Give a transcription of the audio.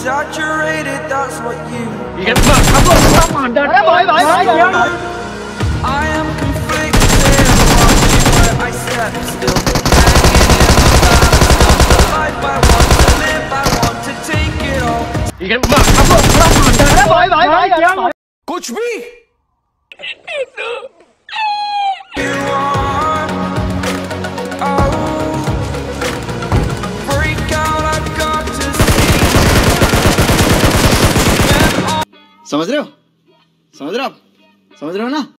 exaggerated, that's what you. I am conflicted, watching where I step still, hanging in the balance of the life I want to live. I want to take it all. कुछ भी You are, oh, break out, I've got to see. समझ रहे हो? समझ रहे हो आप? समझ रहे हो ना?